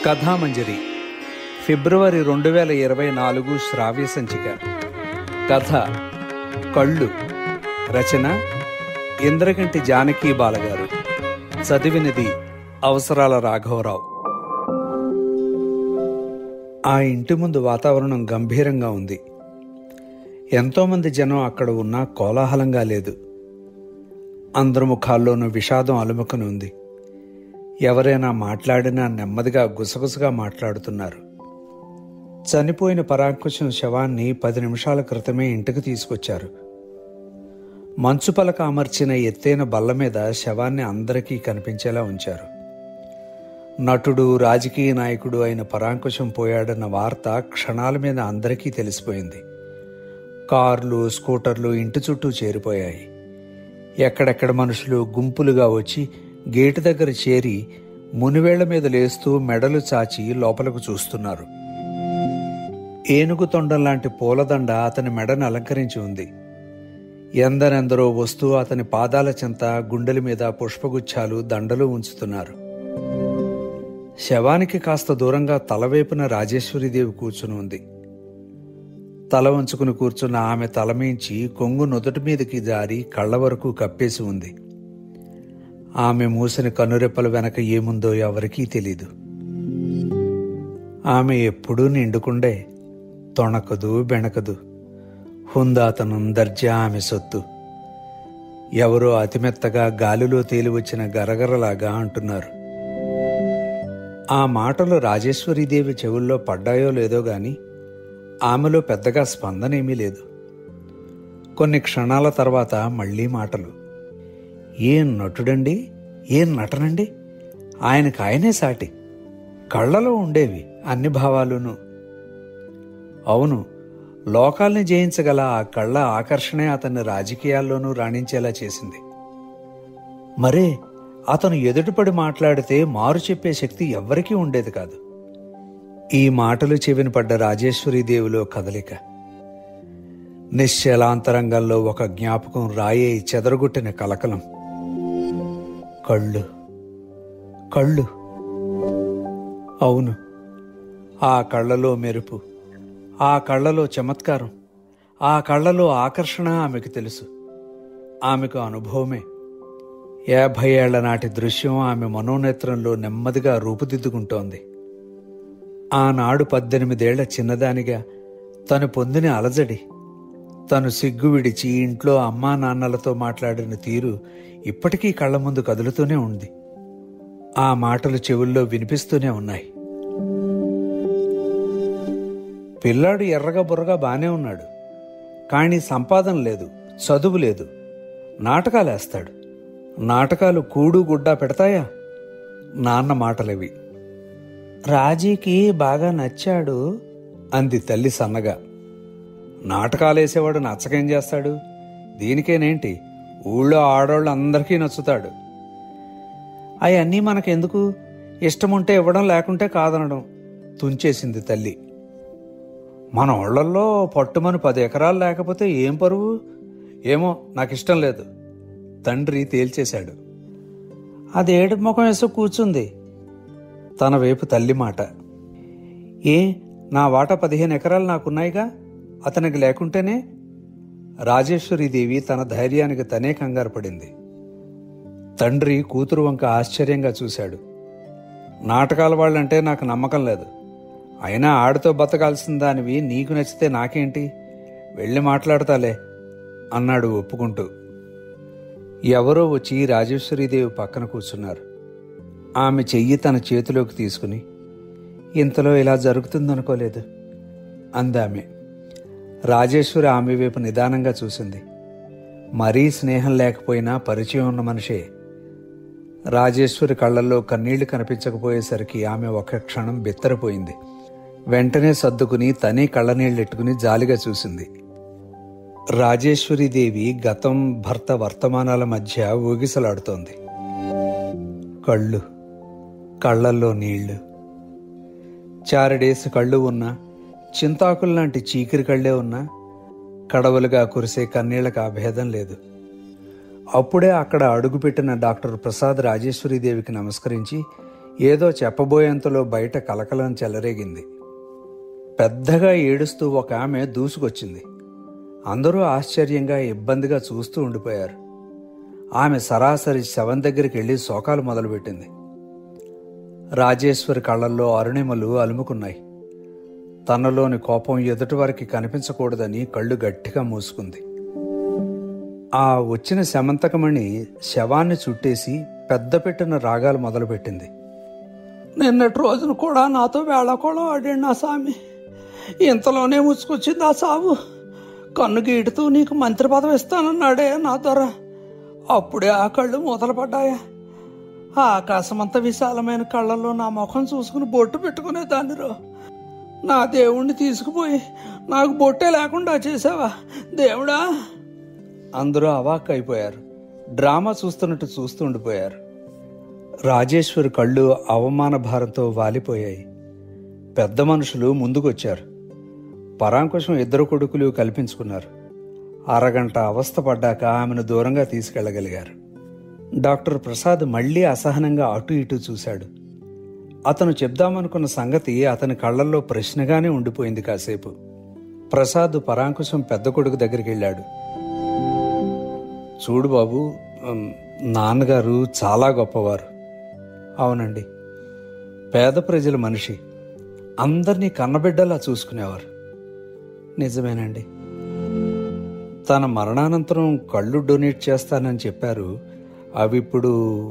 కథామంజరి ఫిబ్రవరి 2024 శ్రావ్య సంచిక. కథ కళ్ళు. రచన ఇంద్రగంటి జానకీ బాలగారు. చదివినది అవసరాల రాఘవరావు. ఆ ఇంటి ముందు వాతావరణం గంభీరంగా ఉంది. ఎంతోమంది జనం అక్కడ ఉన్నా కోలాహలంగా లేదు. అందరి ముఖాల్లోనూ విషాదం అలుముకుని ఉంది. ఎవరైనా మాట్లాడినా నెమ్మదిగా గుసగుసగా మాట్లాడుతున్నారు. చనిపోయిన పరాంకుశం శవాన్ని 10 నిమిషాల క్రితమే ఇంటికి తీసుకొచ్చారు. మంచు పలక అమర్చిన ఎత్తైన బల్ల మీద శవాన్ని అందరికీ కనిపించేలా ఉంచారు. నటుడు, రాజకీయ నాయకుడు అయిన పరాంకుశం పోయాడన్న వార్త క్షణాల మీద అందరికీ తెలిసిపోయింది. కార్లు, స్కూటర్లు ఇంటి చుట్టూ చేరిపోయాయి. ఎక్కడెక్కడ మనుషులు గుంపులుగా వచ్చి గేటు దగ్గర చేరి మునివేళ్ల మీద లేస్తూ మెడలు చాచి లోపలకు చూస్తున్నారు. ఏనుగు తొండం లాంటి పూలదండ అతని మెడను అలంకరించి ఉంది. ఎందరెందరో వస్తూ అతని పాదాల చెంత, గుండెల మీద పుష్పగుచ్చాలు, దండలు ఉంచుతున్నారు. శవానికి కాస్త దూరంగా తలవైపున రాజేశ్వరీదేవి కూర్చుని ఉంది. తల వంచుకుని కూర్చున్న ఆమె తలమీంచి కొంగు నుదుటి మీదకి జారి కళ్ళ వరకు కప్పేసి ఉంది. ఆమె మూసిన కనురెప్పల వెనక ఏముందో ఎవరికీ తెలీదు. ఆమె ఎప్పుడూ నిండుకుండే, తొణకదు, బెణకదు. హుందాతనం, దర్జా ఆమె సొత్తు. ఎవరో అతిమెత్తగా గాలిలో తేలివచ్చిన గరగరలాగా అంటున్నారు. ఆ మాటలు రాజేశ్వరీదేవి చెవుల్లో పడ్డాయో లేదో గాని ఆమెలో పెద్దగా స్పందనేమీ లేదు. కొన్ని క్షణాల తర్వాత మళ్లీ మాటలు. ఏం నటుడండి, ఏం నటనండి, ఆయనకు ఆయనే సాటి. కళ్ళలో ఉండేవి అన్ని భావాలును. అవును, లోకాల్ని జయించగల ఆ కళ్ళ ఆకర్షణే అతన్ని రాజకీయాల్లోనూ రాణించేలా చేసింది. మరే అతను ఎదుటిపడి మాట్లాడితే మారు చెప్పే శక్తి ఎవ్వరికీ ఉండేది కాదు. ఈ మాటలు చెవిన పడ్డ రాజేశ్వరీదేవిలో కదలిక. నిశ్చలాంతరంగంలో ఒక జ్ఞాపకం రాయే చెదరగొట్టిన కలకలం. కళ్ళు, కళ్ళు. అవును, ఆ కళ్ళలో మెరుపు, ఆ కళ్ళలో చమత్కారం, ఆ కళ్ళలో ఆకర్షణ ఆమెకు తెలుసు. ఆమెకు అనుభవమే. 50 ఏళ్ల నాటి దృశ్యం ఆమె మనోనేత్రంలో నెమ్మదిగా రూపుదిద్దుకుంటోంది. ఆనాడు 18 ఏళ్ల చిన్నదానిగా తను పొందిన అలజడి, తను సిగ్గు విడిచి ఇంట్లో అమ్మా నాన్నలతో మాట్లాడిన తీరు ఇప్పటికీ కళ్ల ముందు కదులుతూనే ఉంది. ఆ మాటలు చెవుల్లో వినిపిస్తూనే ఉన్నాయి. పిల్లాడు ఎర్రగా బుర్రగా బానే ఉన్నాడు, కానీ సంపాదన లేదు, చదువు లేదు. నాటకాలేస్తాడు. నాటకాలు కూడు గుడ్డా పెడతాయా? నాన్న మాటలవి. రాజీకి బాగా నచ్చాడు అంది తల్లి సన్నగా. నాటకాలేసేవాడు నచ్చకేం చేస్తాడు? దీనికేనేంటి, ఊళ్ళో ఆడోళ్ళు అందరికీ నచ్చుతాడు. అవన్నీ మనకెందుకు, ఇష్టముంటే ఇవ్వడం, లేకుంటే కాదనడం తుంచేసింది తల్లి. మన ఊళ్ళల్లో పట్టుమని 10 ఎకరాలు లేకపోతే ఏం పరువు? ఏమో, నాకిష్టం లేదు తండ్రి తేల్చేశాడు. అది ఏడుపు ముఖం వేసి కూర్చుంది. తన వైపు తల్లి మాట. ఏ, నా వాటా 15 ఎకరాలు నాకున్నాయిగా, అతనికి లేకుంటేనే? రాజేశ్వరీదేవి తన ధైర్యానికి తనే కంగారు పడింది. తండ్రి కూతురు వంక ఆశ్చర్యంగా చూశాడు. నాటకాల వాళ్ళంటే నాకు నమ్మకం లేదు. అయినా ఆడితో బతకాల్సిన దానివి నీకు నచ్చితే నాకేంటి, వెళ్ళి మాట్లాడతాలే అన్నాడు ఒప్పుకుంటూ. ఎవరో వచ్చి రాజేశ్వరీదేవి పక్కన కూర్చున్నారు. ఆమె చెయ్యి తన చేతిలోకి తీసుకుని, ఇంతలో ఇలా జరుగుతుందనుకోలేదు అందామె. రాజేశ్వరి ఆమె వైపు నిదానంగా చూసింది. మరీ స్నేహం లేకపోయినా పరిచయం ఉన్న మనిషే. రాజేశ్వరి కళ్ళల్లో కన్నీళ్లు కనిపించకపోయేసరికి ఆమె ఒక క్షణం బిత్తరపోయింది. వెంటనే సర్దుకుని తనే కళ్ళనీళ్ళెట్టుకుని జాలిగా చూసింది. రాజేశ్వరీదేవి గతం, భర్త వర్తమానాల మధ్య ఊగిసలాడుతోంది. కళ్ళు, కళ్ళల్లో నీళ్లు. చారడేసి కళ్ళు ఉన్నా, చింతాకుల్లాంటి చీకిరి కళ్ళే ఉన్నా, కడవలుగా కురిసే కన్నీళ్లకు ఆ భేదం లేదు. అప్పుడే అక్కడ అడుగుపెట్టిన డాక్టర్ ప్రసాద్ రాజేశ్వరీదేవికి నమస్కరించి, ఏదో చెప్పబోయేంతలో బయట కలకలం చెలరేగింది. పెద్దగా ఏడుస్తూ ఒక ఆమె దూసుకొచ్చింది. అందరూ ఆశ్చర్యంగా ఇబ్బందిగా చూస్తూ ఉండిపోయారు. ఆమె సరాసరి శవం దగ్గరికి వెళ్ళి శోకాలు మొదలుపెట్టింది. రాజేశ్వరి కళ్ళల్లో అరుణిమలు అలుముకున్నాయి. తనలోని కోపం ఎదుటివారికి కనిపించకూడదని కళ్ళు గట్టిగా మూసుకుంది. ఆ వచ్చిన శమంతకమణి శవాన్ని చుట్టేసి పెద్ద పెట్టిన రాగాలు మొదలుపెట్టింది. నిన్నటి రోజున కూడా నాతో వేళకోళం ఆడాడు నా స్వామి. ఇంతలోనే ముసుకొచ్చింది ఆ సావు. కన్ను గీటుతూ నీకు మంత్రి పదవి ఇస్తానన్నాడే నా దొర. అప్పుడే ఆ కళ్ళు మొదలుపడ్డాయా. ఆకాశమంత విశాలమైన కళ్ళల్లో నా ముఖం చూసుకుని బొట్టు పెట్టుకునేదాన్నిరో. నా దేవుణ్ణి తీసుకుపోయి నాకు బొట్టే లేకుండా చేసావా దేవుడా. అందరూ అవాక్ అయిపోయారు. డ్రామా చూస్తున్నట్టు చూస్తూ ఉండిపోయారు. రాజేశ్వరి కళ్ళు అవమాన భారంతో వాలిపోయాయి. పెద్ద మనుషులు ముందుకొచ్చారు. పరాంకుశం ఇద్దరు కొడుకులు కల్పించుకున్నారు. అరగంట అవస్థపడ్డాక ఆమెను దూరంగా తీసుకెళ్లగలిగారు. డాక్టర్ ప్రసాద్ మళ్లీ అసహనంగా అటు ఇటు చూశాడు. అతను చెప్దామనుకున్న సంగతి అతని కళ్లల్లో ప్రశ్నగానే ఉండిపోయింది. కాసేపు ప్రసాద్ పరాంకుశం పెద్ద కొడుకు దగ్గరికి వెళ్ళాడు. చూడు బాబు, నాన్నగారు చాలా గొప్పవారు. అవునండి, పేద ప్రజల మనిషి, అందరినీ కన్నబిడ్డలా చూసుకునేవారు. నిజమేనండి. తన మరణానంతరం కళ్ళు డొనేట్ చేస్తానని చెప్పారు. అవి ఇప్పుడు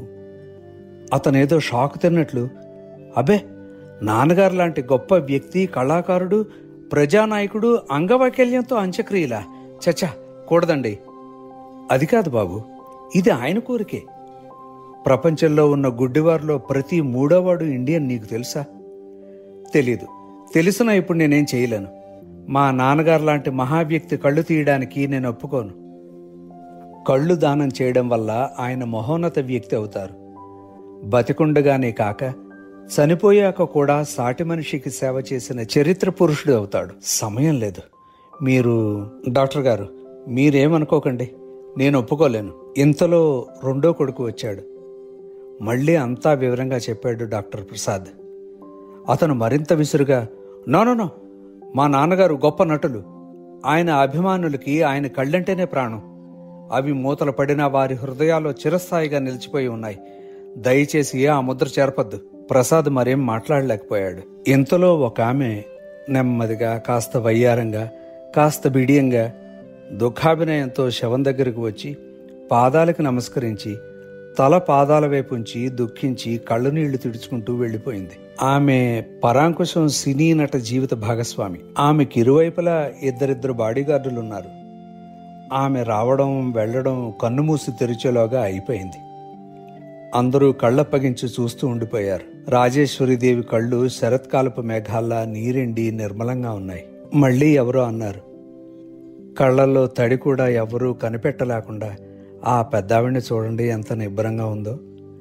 అతనేదో షాక్ తిన్నట్లు, అబే నాన్నగారు లాంటి గొప్ప వ్యక్తి, కళాకారుడు, ప్రజానాయకుడు అంగవైకల్యంతో అంత్యక్రియలా? చచ్చా, కూడదండి. అది కాదు బాబు, ఇది ఆయన కోరికే. ప్రపంచంలో ఉన్న గుడ్డివారిలో ప్రతి మూడోవాడు ఇండియన్. నీకు తెలుసా? తెలీదు. తెలిసినా ఇప్పుడు నేనేం చేయలేను. మా నాన్నగారు లాంటి మహావ్యక్తి కళ్ళు తీయడానికి నేను ఒప్పుకోను. కళ్ళు దానం చేయడం వల్ల ఆయన మహోన్నత వ్యక్తి అవుతారు. బతికుండగానే కాక చనిపోయాక కూడా సాటి మనిషికి సేవ చేసిన చరిత్ర పురుషుడు అవుతాడు. సమయం లేదు. మీరు డాక్టర్ గారు, మీరేమనుకోకండి, నేను ఒప్పుకోలేను. ఇంతలో రెండో కొడుకు వచ్చాడు. మళ్ళీ అంతా వివరంగా చెప్పాడు డాక్టర్ ప్రసాద్. అతను మరింత విసురుగా, నో, మా నాన్నగారు గొప్ప నటులు. ఆయన అభిమానులకి ఆయన కళ్ళంటేనే ప్రాణం. అవి మూతలు పడిన వారి హృదయాల్లో చిరస్థాయిగా నిలిచిపోయి ఉన్నాయి. దయచేసి ఆ ముద్ర చేరపద్దు. ప్రసాద్ మరేం మాట్లాడలేకపోయాడు. ఇంతలో ఒక ఆమె నెమ్మదిగా, కాస్త వయ్యారంగా, కాస్త బిడియంగా, దుఃఖాభినయంతో శవం దగ్గరకు వచ్చి పాదాలకు నమస్కరించి తల పాదాల వైపుంచి దుఃఖించి కళ్ళు నీళ్లు తుడుచుకుంటూ వెళ్లిపోయింది. ఆమె పరాంకుశం సినీ నట జీవిత భాగస్వామి. ఆమెకి ఇరువైపులా ఇద్దరిద్దరు బాడీగార్డులున్నారు. ఆమె రావడం వెళ్లడం కన్నుమూసి తెరిచేలోగా అయిపోయింది. అందరూ కళ్ళప్పగించి చూస్తూ ఉండిపోయారు. రాజేశ్వరీదేవి కళ్ళు శరత్కాలపు మేఘాల్లా నీరెండి నిర్మలంగా ఉన్నాయి. మళ్లీ ఎవరో అన్నారు. కళ్లల్లో తడి కూడా ఎవరూ కనిపెట్టలేకుండా, ఆ పెద్దావిడిని చూడండి ఎంత నిబ్బరంగా ఉందో.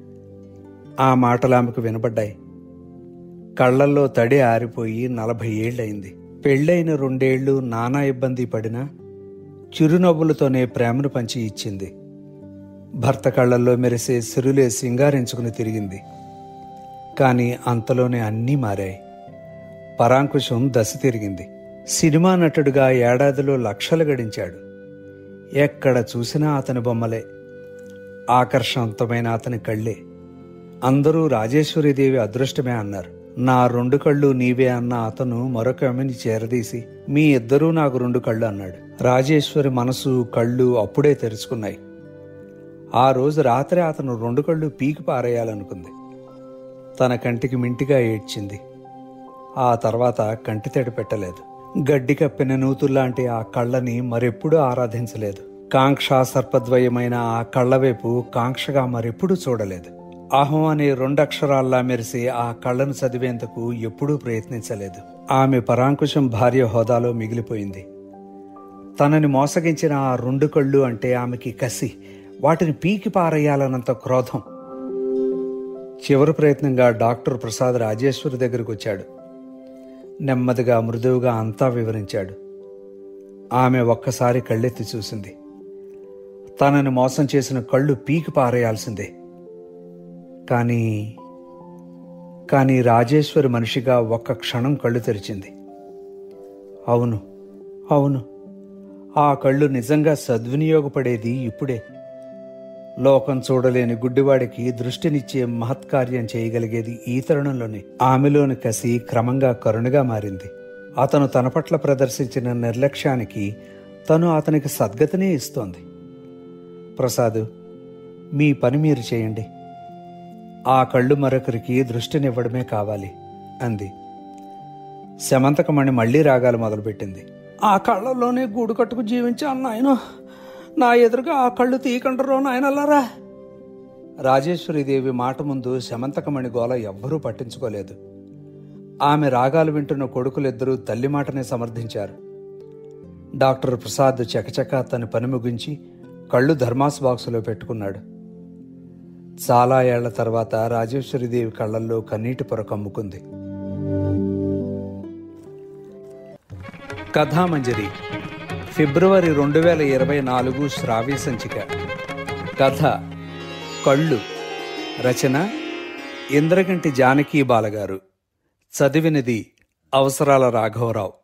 ఆ మాటలు ఆమెకు వినబడ్డాయి. కళ్లల్లో తడి ఆరిపోయి 40 ఏళ్లయింది. పెళ్ళైన 2 ఏళ్లు నానా ఇబ్బంది పడినా చిరునవ్వులతోనే ప్రేమను పంచి ఇచ్చింది. భర్త కళ్లల్లో మెరిసే సిరులే సింగారించుకుని తిరిగింది. కానీ అంతలోనే అన్నీ మారాయి. పరాంకుశం దశ తిరిగింది. సినిమా నటుడిగా ఏడాదిలో లక్షలు గడించాడు. ఎక్కడ చూసినా అతని బొమ్మలే, ఆకర్షవంతమైన అతని కళ్ళే. అందరూ రాజేశ్వరీదేవి అదృష్టమే అన్నారు. నా 2 కళ్ళు నీవే అన్న అతను మరొక ఆమెని చేరదీసి, మీ ఇద్దరూ నాకు 2 కళ్ళు అన్నాడు. రాజేశ్వరి మనసు, కళ్ళు అప్పుడే తెరుచుకున్నాయి. ఆ రోజు రాత్రి అతను 2 కళ్ళు పీకి పారేయాలనుకుంది. తన కంటికి మింటిగా ఏడ్చింది. ఆ తర్వాత కంటితడి పెట్టలేదు. గడ్డి కప్పిన నూతుల్లాంటి ఆ కళ్ళని మరెప్పుడూ ఆరాధించలేదు. కాంక్ష సర్పద్వయమైన ఆ కళ్ళవైపు కాంక్షగా మరెప్పుడూ చూడలేదు. అహం అనే 2 అక్షరాల్లా మెరిసే ఆ కళ్ళను చదివేందుకు ఎప్పుడూ ప్రయత్నించలేదు. ఆమె పరాంకుశం భార్య హోదాలో మిగిలిపోయింది. తనని మోసగించిన ఆ 2 కళ్ళు అంటే ఆమెకి కసి, వాటిని పీకి పారేయాలన్నంత క్రోధం. చివరి ప్రయత్నంగా డాక్టర్ ప్రసాద్ రాజేశ్వరి దగ్గరకు వచ్చాడు. నెమ్మదిగా, మృదువుగా అంతా వివరించాడు. ఆమె ఒక్కసారి కళ్ళెత్తి చూసింది. తనని మోసం చేసిన కళ్ళు పీకి పారేయాల్సిందే. కానీ కానీ రాజేశ్వరి మనిషిగా ఒక్క క్షణం కళ్ళు తెరిచింది. అవును అవును, ఆ కళ్ళు నిజంగా సద్వినియోగపడేది ఇప్పుడే. లోకం చూడలేని గుడ్డివాడికి దృష్టినిచ్చే మహత్కార్యం చేయగలిగేది ఈ తరుణంలోనే. ఆమెలోని కసి క్రమంగా కరుణగా మారింది. అతను తన పట్ల ప్రదర్శించిన నిర్లక్ష్యానికి తను అతనికి సద్గతినే ఇస్తోంది. ప్రసాద్, మీ పని మీరు చేయండి. ఆ కళ్ళు మరొకరికి దృష్టినివ్వడమే కావాలి అంది. శమంతకమణి మళ్లీ రాగాలు మొదలుపెట్టింది. ఆ కళ్ళల్లోనే గూడు కట్టుకు జీవించాను నాయన, నా ఎదురుగా ఆ కళ్ళు తీయకండరో నాయనల్లారా. రాజేశ్వరీదేవి మాట ముందు శమంతకమణి గోల ఎవ్వరూ పట్టించుకోలేదు. ఆమె రాగాలు వింటున్న కొడుకులిద్దరూ తల్లి మాటనే సమర్థించారు. డాక్టర్ ప్రసాద్ చకచక తన పని ముగించి కళ్ళు ధర్మాస్ బాక్సులో పెట్టుకున్నాడు. చాలా ఏళ్ల తర్వాత రాజేశ్వరీదేవి కళ్ళల్లో కన్నీటి పొర కమ్ముకుంది. కథామంజరి ఫిబ్రవరి 2024 శ్రావ్య సంచిక. కథ కళ్ళు. రచన ఇంద్రగంటి జానకీ బాలగారు. చదివినది అవసరాల రాఘవరావు.